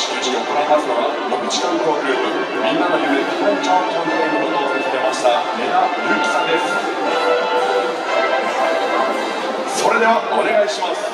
始球式を行いますのは6時間トークグループみんなの夢キャンチャーキャンペーンのことを設けました根田祐樹さんです。それではお願いします。